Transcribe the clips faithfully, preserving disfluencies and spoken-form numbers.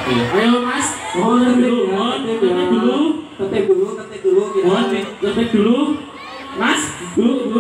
Ayo Mas, mohon dulu, mohon ketik dulu, ketik dulu, ketik dulu, mohon ketik dulu, Mas, dulu, dulu.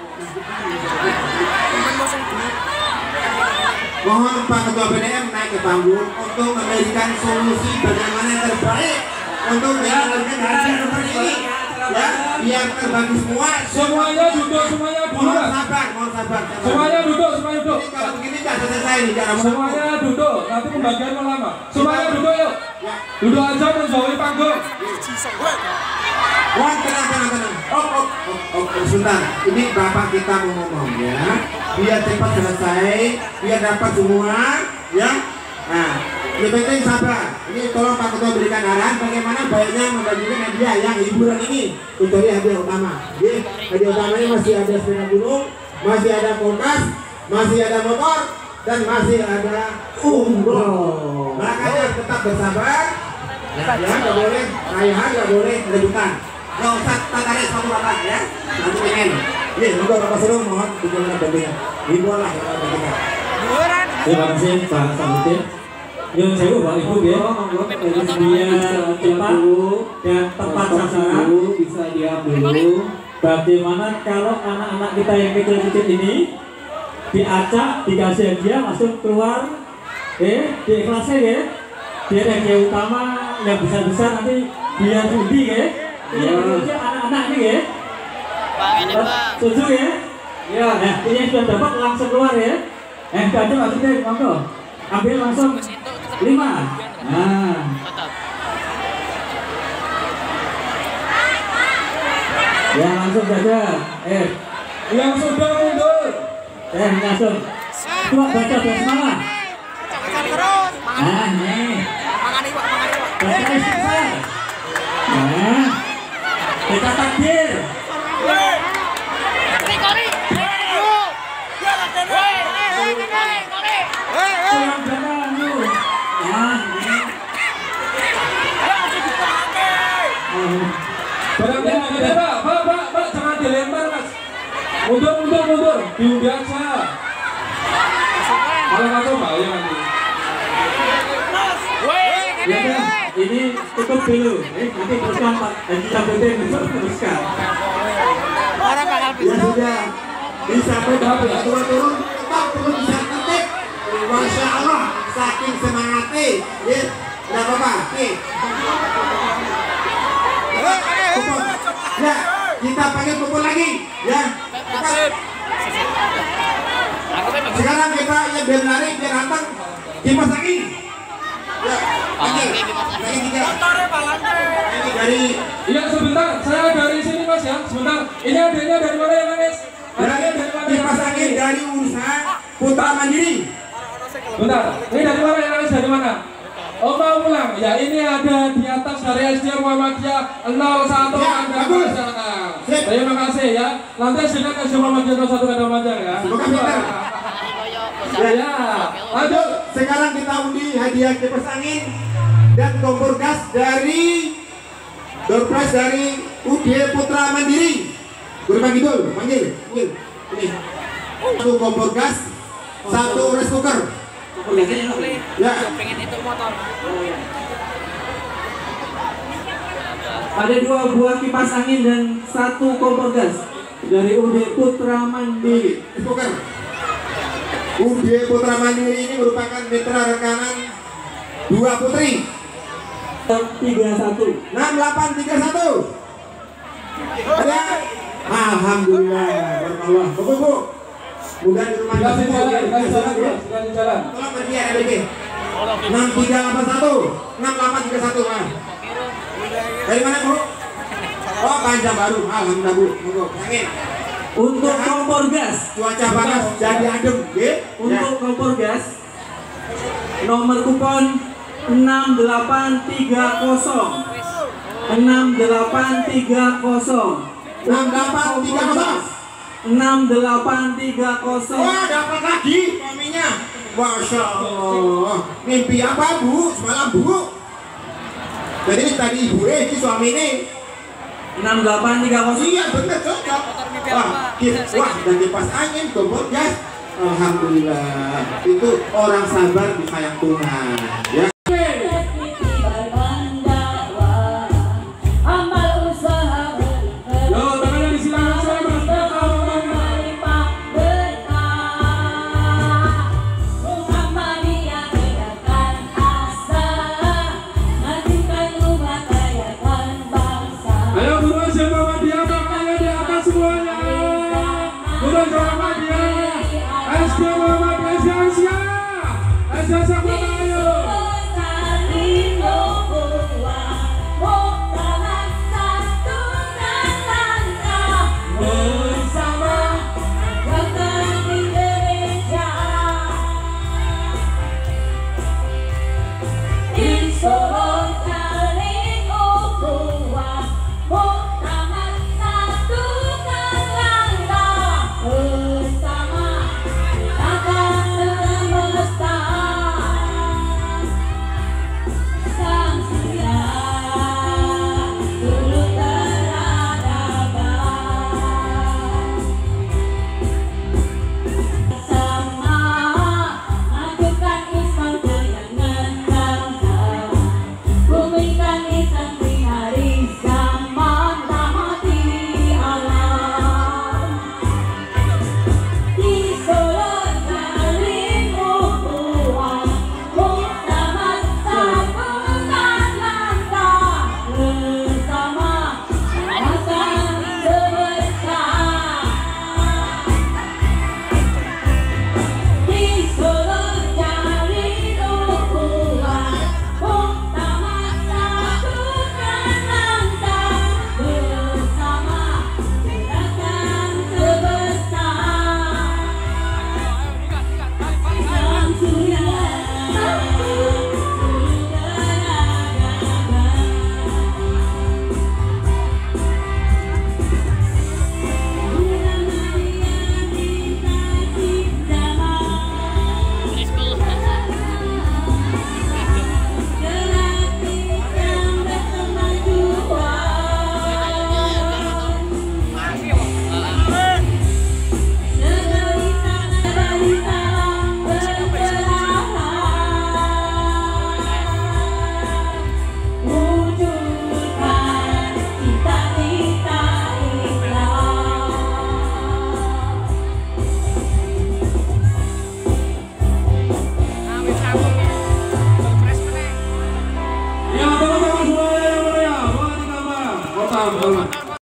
Mohon Pak Ketua B D M naik ke panggung untuk memberikan solusi bagaimana yang terbaik untuk menyalurkan hasil seperti ini. Ya, biar terbagi semua. Semuanya duduk, semuanya duduk. Mohon sabar, mohon sabar. Semuanya duduk, semuanya duduk. Jadi kalau begini nggak selesai nih, jangan Semuanya duduk, nanti pembagian mau lama. Semuanya duduk yuk. Duduk aja menjauhi panggung. Mohon tenang, tenang, tenang. Oh, oh, oh, oh, oh, sebentar. Ini Bapak kita mau ngomong ya. Biar cepat selesai, biar dapat semua, ya. Nah, yang penting sabar. Ini tolong Pak Ketua berikan arahan bagaimana baiknya membagikan hadiah yang hiburan ini. Kecuali hadiah utama. Jadi, hadiah utamanya masih ada sepeda gunung, masih ada kulkas, masih ada motor, dan masih ada umroh. Makanya tetap bersabar. Ya, nggak boleh rayahan, nggak boleh rebutan. Nggak usah tarik satu bapak ya. Nanti pengen. Ini juga Bapak Suruh mohon dukungan bantunya. Hiburan lah ya Bapak. Terima kasih Pak Samutin. Yang saya Bapak Ibu ya, biar cepat dan tepat sasaran bisa diambil. Bagaimana kalau anak-anak kita yang kecil-kecil ini diacak, dikasih hadiah masuk keluar, eh diikhlasin ya, biar hadiah utama yang besar-besar nanti biar undi ya. Iya, anak-anak ini ya. Bang ini Bang. Setuju ya? Ya. Nah, ini yang sudah dapat langsung keluar ya. Eh, enggak ada maksudnya, monggo. Ambil langsung lima. Nah. Ya langsung saja. Eh, Yang sudah mundur. eh langsung. Coba baca basmalah. Terus. Nah, nih. Mangani Pak, mangani Pak. Baca istighfar. Nah. Kita takbir. Kori kori. Ya kan. Hei, hei, kori, kori. Hei, hei. Pulang jalan lu. Nah, ini. Oh. Barangnya ada Pak, Pak, Pak, Pak, jangan dilempar Mas. Mundur, mundur, mundur, diundi aja. Kalau nggak coba ya nanti. Ya kan, ini cukup dulu. Eh, nanti teruskan Pak. Haji Samutin teruskan. Orang bakal Ya bisa. sudah. Disampaikan turun-turun tetap perlu bisa ketik. Masya Allah, saking semangatnya. Ya, nggak apa-apa. Nih. Kumpul. Ya, kita panggil kumpul lagi. Ya. Cepat. Sekarang kita yang biar lari, biar anteng kipas angin. Ya, panggil. Lagi tiga. Ini dari Iya sebentar, saya dari sini Mas ya, sebentar. Ini adanya dari mana ya Mas? Adanya dari dari mana? kipas angin dari usaha Putra Mandiri. Bentar, ini dari mana ya Mas? Dari mana? Oh mau pulang? Ya ini ada di atas dari S D Muhammadiyah nol satu. Ya, Anda bagus. silakan. Sip. Terima kasih ya. Nanti silakan S D Muhammadiyah nol satu ada Majang ya. Semoga pintar. Ya, Lanjut, sekarang kita undi hadiah kipas angin dan kompor gas dari door prize dari U D Putra Mandiri. Guru panggil dulu, panggil, panggil. Ini satu kompor gas, satu rice cooker. Ya, Pengen itu motor. Ada dua buah kipas angin dan satu kompor gas dari U D Putra Mandiri. rice cooker. U D Putra Mandiri ini merupakan mitra rekanan dua putri. tiga satu. enam delapan tiga satu. Ya, alhamdulillah, berkawah. Bu, bu, mudah di rumah. dikasih jalan, dikasih jalan, ya. dikasih jalan. Tolong pergi ya, B G. enam tiga delapan satu, enam delapan tiga satu. Ah. Dari mana bu? Oh, Panjang Baru. Alhamdulillah bu. Monggo, angin. Untuk kompor gas, Cuaca panas jadi adem, ya. untuk kompor gas nomor kupon enam delapan tiga nol enam delapan tiga nol enam delapan tiga nol. enam delapan tiga nol. Wah, dapat lagi suaminya. Masya Allah. Mimpi apa bu? Semalam bu. Jadi tadi ibu eh ini suami ini. enam delapan tiga nol. Iya bener cocok. Wah, kip- wah dan kipas angin kompor gas. Alhamdulillah. Itu orang sabar disayang Tuhan. Ya.